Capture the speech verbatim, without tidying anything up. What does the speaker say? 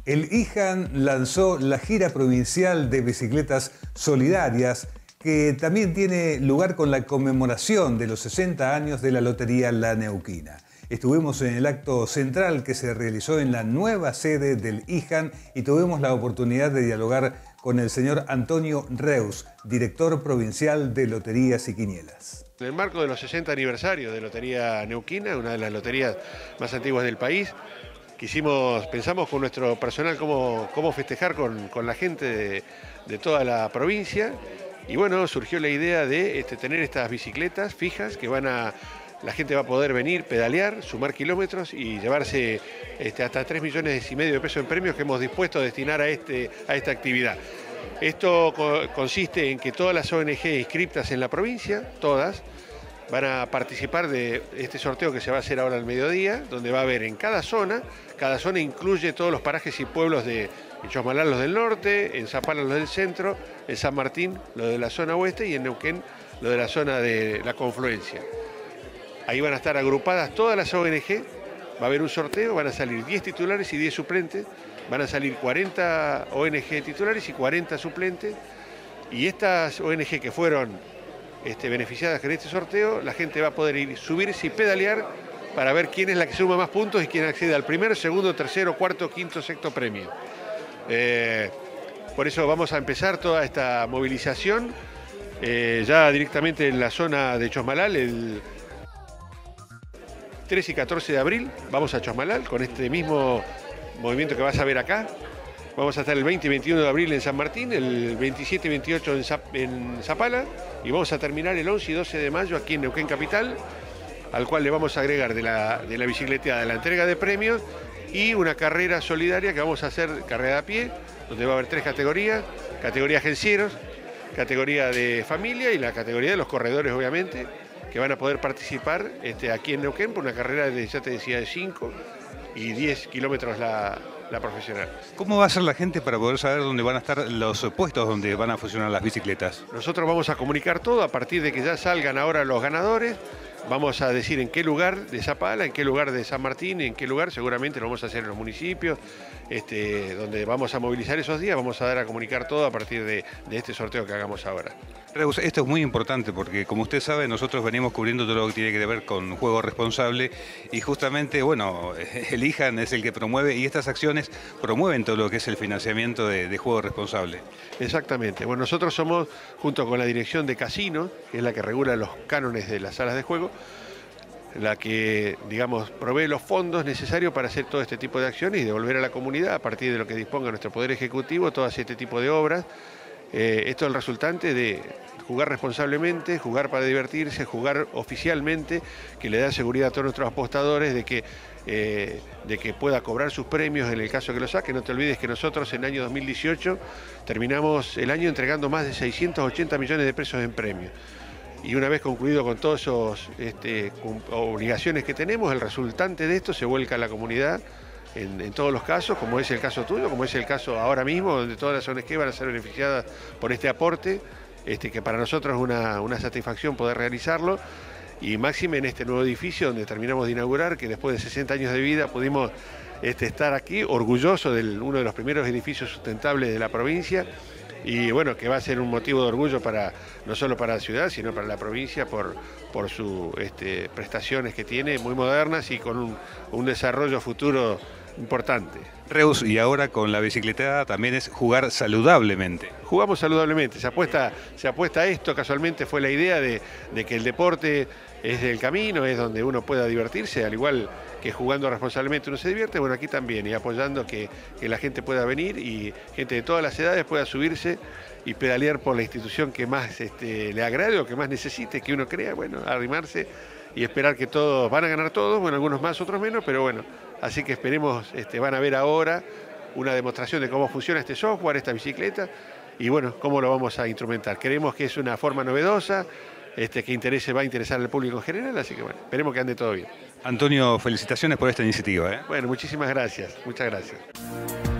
El I J A N lanzó la gira provincial de bicicletas solidarias, que también tiene lugar con la conmemoración de los sesenta años de la Lotería La Neuquina. Estuvimos en el acto central que se realizó en la nueva sede del I J A N y tuvimos la oportunidad de dialogar con el señor Antonio Reus, director provincial de Loterías y Quinielas. En el marco de los sesenta aniversarios de Lotería Neuquina, una de las loterías más antiguas del país, quisimos, pensamos con nuestro personal cómo, cómo festejar con, con la gente de, de toda la provincia. Y bueno, surgió la idea de este, tener estas bicicletas fijas que van a, la gente va a poder venir, pedalear, sumar kilómetros y llevarse este, hasta tres millones y medio de pesos en premios que hemos dispuesto a destinar a, este, a esta actividad. Esto co consiste en que todas las O N G inscriptas en la provincia, todas, van a participar de este sorteo que se va a hacer ahora al mediodía, donde va a haber en cada zona, cada zona incluye todos los parajes y pueblos de en Chosmalal los del norte, en Zapala los del centro, en San Martín los de la zona oeste y en Neuquén los de la zona de la confluencia. Ahí van a estar agrupadas todas las O N G, va a haber un sorteo, van a salir diez titulares y diez suplentes, van a salir cuarenta O N G titulares y cuarenta suplentes, y estas O N G que fueron Este, beneficiadas con este sorteo, la gente va a poder ir, subirse y pedalear para ver quién es la que suma más puntos y quién accede al primero, segundo, tercero, cuarto, quinto, sexto premio. Eh, por eso vamos a empezar toda esta movilización eh, ya directamente en la zona de Chosmalal, el trece y catorce de abril, vamos a Chosmalal con este mismo movimiento que vas a ver acá. Vamos a estar el veinte y veintiuno de abril en San Martín, el veintisiete y veintiocho en, Zap en Zapala y vamos a terminar el once y doce de mayo aquí en Neuquén Capital, al cual le vamos a agregar de la, de la bicicleteada, de la entrega de premios y una carrera solidaria que vamos a hacer, carrera a pie, donde va a haber tres categorías, categoría agencieros, categoría de familia y la categoría de los corredores, obviamente, que van a poder participar este, aquí en Neuquén por una carrera de, ya te decía, de cinco y diez kilómetros la la profesional. ¿Cómo va a ser la gente para poder saber dónde van a estar los puestos donde van a funcionar las bicicletas? Nosotros vamos a comunicar todo a partir de que ya salgan ahora los ganadores. Vamos a decir en qué lugar de Zapala, en qué lugar de San Martín, en qué lugar, seguramente lo vamos a hacer en los municipios, este, donde vamos a movilizar esos días, vamos a dar a comunicar todo a partir de, de este sorteo que hagamos ahora. Reus, esto es muy importante porque, como usted sabe, nosotros venimos cubriendo todo lo que tiene que ver con juego responsable y justamente, bueno, el I J A N es el que promueve y estas acciones promueven todo lo que es el financiamiento de, de juego responsable. Exactamente. Bueno, nosotros somos, junto con la dirección de Casino, que es la que regula los cánones de las salas de juego, la que, digamos, provee los fondos necesarios para hacer todo este tipo de acciones y devolver a la comunidad, a partir de lo que disponga nuestro Poder Ejecutivo, todo este tipo de obras. Eh, esto es el resultante de jugar responsablemente, jugar para divertirse, jugar oficialmente, que le da seguridad a todos nuestros apostadores de que, eh, de que pueda cobrar sus premios en el caso que lo saque. No te olvides que nosotros en el año dos mil dieciocho terminamos el año entregando más de seiscientos ochenta millones de pesos en premios. Y una vez concluido con todas esas este, obligaciones que tenemos, el resultante de esto se vuelca a la comunidad en, en todos los casos, como es el caso tuyo, como es el caso ahora mismo, donde todas las O N G van a ser beneficiadas por este aporte, este, que para nosotros es una, una satisfacción poder realizarlo, y máxime en este nuevo edificio donde terminamos de inaugurar, que después de sesenta años de vida pudimos este, estar aquí, orgulloso de uno de los primeros edificios sustentables de la provincia, y bueno, que va a ser un motivo de orgullo para no solo para la ciudad, sino para la provincia por, por sus este, prestaciones que tiene, muy modernas y con un, un desarrollo futuro importante. Reus, y ahora con la bicicletada también es jugar saludablemente. Jugamos saludablemente, se apuesta, se apuesta a esto, casualmente fue la idea de, de que el deporte es el camino, es donde uno pueda divertirse, al igual que jugando responsablemente uno se divierte, bueno, aquí también, y apoyando que, que la gente pueda venir y gente de todas las edades pueda subirse y pedalear por la institución que más este, le agrade o que más necesite, que uno crea, bueno, arrimarse y esperar que todos, van a ganar todos, bueno, algunos más, otros menos, pero bueno, así que esperemos, este, van a ver ahora una demostración de cómo funciona este software, esta bicicleta, y bueno, cómo lo vamos a instrumentar. Creemos que es una forma novedosa, este, que interese, va a interesar al público en general, así que bueno, esperemos que ande todo bien. Antonio, felicitaciones por esta iniciativa, ¿eh? Bueno, muchísimas gracias, muchas gracias.